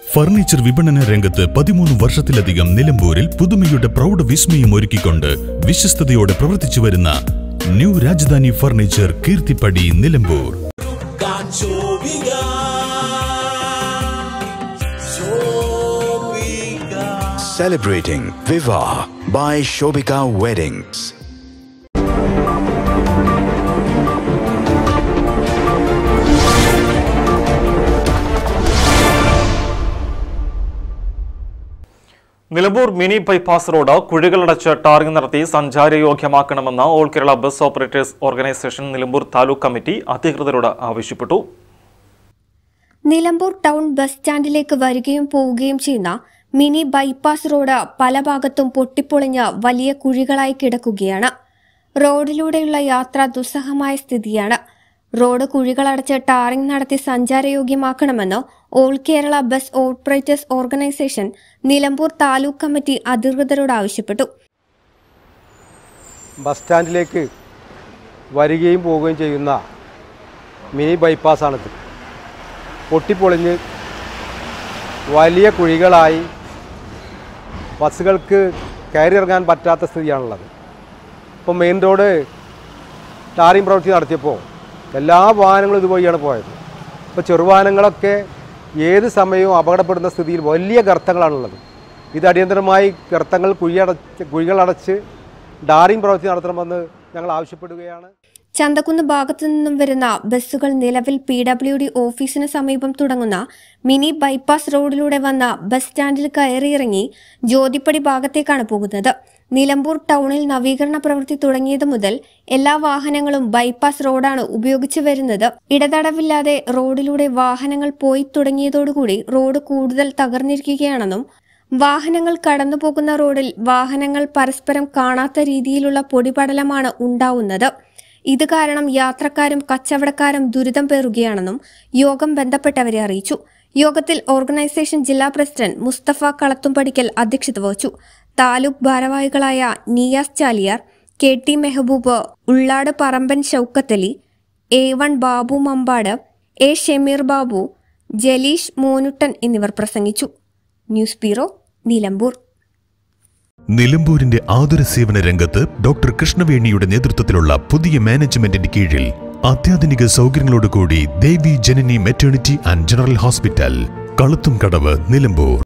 Furniture വിപണന രംഗത്ത് 13 വർഷത്തിലധികം നിലമ്പൂരിൽ പുതുമയുടെ പ്രൗഢ വിസ്മയം ഒരുക്കിക്കൊണ്ട് വിശ്വസ്തയോടെ പ്രവർത്തിച്ചു വരുന്ന new Rajadhani furniture Keerthippadi Nilambur. Celebrating Viva by Shobika Weddings. Nilambur mini bypass road കളടച ടാറിംഗ് നടത്തി സഞ്ചാരയോഗ്യമാക്കണമെന്ന് all Kerala bus operators organisation Nilambur taluk committee അധികൃതരോട് ആവശ്യപ്പെട്ടു. നിലമ്പൂർ ടൗൺ ബസ് സ്റ്റാൻഡിലേക്ക് വരികയും പോവുകയും ചെയ്യുന്ന മിനി ബൈപ്പാസ് റോഡ് പല ഭാഗത്തും പൊട്ടിപ്പൊളിഞ്ഞ വലിയ കുഴികളായി കിടക്കുകയാണ്. റോഡിലൂടെയുള്ള യാത്ര ദുസ്സഹമായ സ്ഥിതിയാണ്. റോഡ് കുഴികളടച്ച് ടാറിംഗ് നടത്തി സഞ്ചാരയോഗ്യമാക്കണമെന്ന് all Kerala bus operators organisation Nilambur taluk committee അധികൃതരോട് ആവശ്യപ്പെട്ടു. ബസ് സ്റ്റാൻഡിലേക്ക് വരികയും പോവുകയും ചെയ്യുന്ന മിനി ബൈപ്പാസാണിത്. പൊട്ടിപ്പൊളിഞ്ഞ് വലിയ കുഴികളായി ബസ്സുകൾക്ക് കയറിയിറങ്ങാൻ പറ്റാത്ത സ്ഥിതിയാണുള്ളത്. ഇപ്പോൾ മെയിൻ റോഡ് ടാറിംഗ് പ്രവൃത്തി നടത്തിയപ്പോൾ എല്ലാ വാഹനങ്ങളും ഇതുവഴിയാണ് പോയത്. ഇപ്പോൾ ചെറുവാഹനങ്ങളൊക്കെ ഏത് സമയവും അപകടപ്പെടുന്ന സ്ഥിതിയിൽ വലിയ ഗർത്തങ്ങളാണുള്ളത്. ഇത് അടിയന്തരമായി ഗർത്തങ്ങൾ കുഴികളടച്ച് ടാറിംഗ് പ്രവൃത്തി നടത്തണമെന്ന് ഞങ്ങൾ ആവശ്യപ്പെടുകയാണ്. ചന്തക്കുന്ന് ഭാഗത്തു നിന്നും വരുന്ന ബസ്സുകൾ നിലവിൽ PWD ഓഫീസിന് സമീപം തുടങ്ങുന്ന മിനി ബൈപ്പാസ് റോഡിലൂടെ വന്ന ബസ് സ്റ്റാൻഡിൽ കയറിയിറങ്ങി ജ്യോതിപ്പടി ഭാഗത്തേക്കാണ് പോകുന്നത്. നിലമ്പൂർ ടൗണിൽ നവീകരണ പ്രവൃത്തി തുടങ്ങിയത് മുതൽ എല്ലാ വാഹനങ്ങളും ബൈപ്പാസ് റോഡാണ് ഉപയോഗിച്ചു വരുന്നത്. ഇടതടവില്ലാതെ റോഡിലൂടെ വാഹനങ്ങൾ പോയി തുടങ്ങിയതോടുകൂടി റോഡ് കൂടുതൽ തകർന്നിരിക്കുകയാണെന്നും വാഹനങ്ങൾ കടന്നുപോകുന്ന റോഡിൽ വാഹനങ്ങൾ പരസ്പരം കാണാത്ത രീതിയിലുള്ള പൊടിപടലമാണ് ഉണ്ടാവുന്നത്. ഇത് കാരണം യാത്രക്കാരും കച്ചവടക്കാരും ദുരിതം പേറുകയാണെന്നും യോഗം ബന്ധപ്പെട്ടവരെ അറിയിച്ചു. യോഗത്തിൽ ഓർഗനൈസേഷൻ ജില്ലാ പ്രസിഡന്റ് മുസ്തഫ കളത്തുംപടിക്കൽ അധ്യക്ഷത വഹിച്ചു. താലൂക്ക് ഭാരവാഹികളായ Niyas Chaliyar, KT Mehboob, Ullad Paramban Shoukathali, A1 Babu Mambad, A Shameer Babu, Jaleesh Monuttan എന്നിവർ പ്രസംഗിച്ചു. News bureau, Nilambur. നിലമ്പൂരിന്റെ ആതുര സേവന രംഗത്ത് ഡോക്ടർ കൃഷ്ണവേണിയുടെ നേതൃത്വത്തിലുള്ള പുതിയ മാനേജ്മെന്റിന്റെ കീഴിൽ അത്യാധുനിക സൗകര്യങ്ങളോടുകൂടി Devi Janani maternity and general hospital, Kaluthumkadavu, Nilambur.